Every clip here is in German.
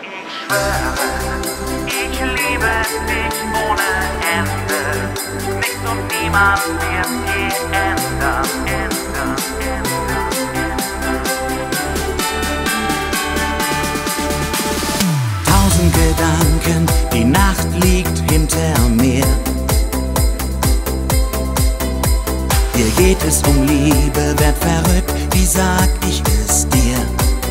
Ich schwöre, ich liebe dich ohne Ende. Nichts und niemand wird je ändern, ändern, ändern, ändern. Tausend Gedanken, die Nacht liegt hinter mir. Hier geht es um Liebe, werd verrückt, wie sag ich es dir?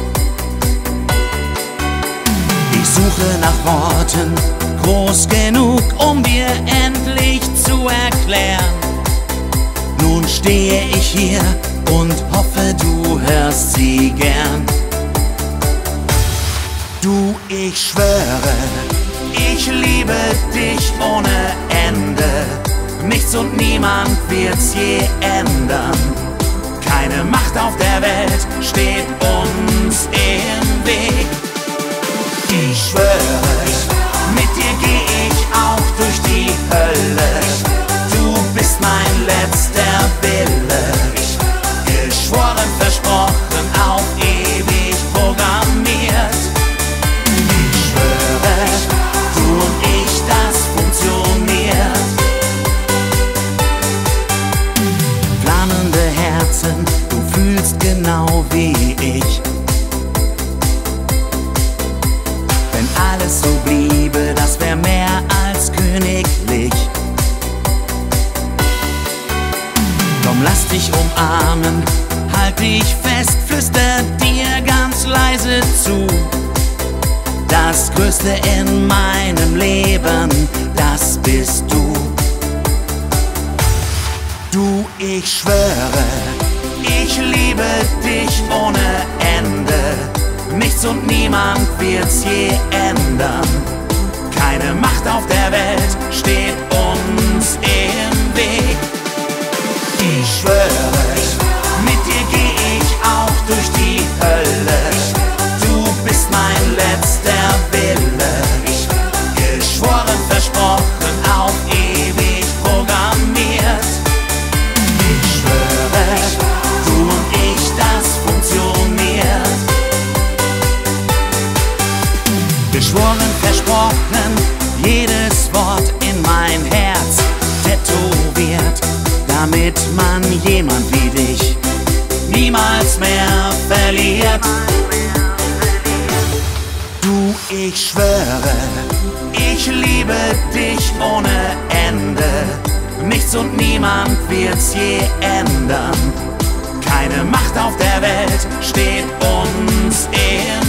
Ich suche nach Worten, groß genug, um dir endlich zu erklären. Nun stehe ich hier und hoffe, du hörst sie gern. Du, ich schwöre, ich liebe dich ohne Ende. Nichts und niemand wird's je ändern. Keine Macht auf der Welt steht uns im Weg. Ich schwöre, mit dir geh ich auch durch die Hölle. Du bist mein letzter Wille. Geschworen, versprochen, auf ewig programmiert. Ich schwöre, du und ich, das funktioniert. Flammende Herzen, du fühlst genau wie ich. Wenn alles so bliebe, das wär mehr als königlich. Komm, lass dich umarmen, halt dich fest, flüster dir ganz leise zu. Das Größte in meinem Leben, das bist du. Du, ich schwöre, ich liebe dich ohne Ende. Nichts und niemand wird's je ändern. Keine Macht auf der Welt steht uns im Weg. Ich schwöre, mit dir geh ich auch durch die Hölle. Du bist mein letzter Wille. Geschworen, versprochen, auf ewig programmiert. Ich schwöre, du und ich, das funktioniert. Geschworen, versprochen, jedes Wort in mein Herz tätowiert, damit man jemand wie dich niemals mehr verliert. Du, ich schwöre, ich liebe dich ohne Ende. Nichts und niemand wird's je ändern. Keine Macht auf der Welt steht uns im